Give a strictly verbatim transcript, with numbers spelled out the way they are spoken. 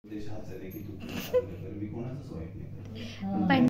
देश हाच आहे की तू कोणाचं वाईट नाही करत.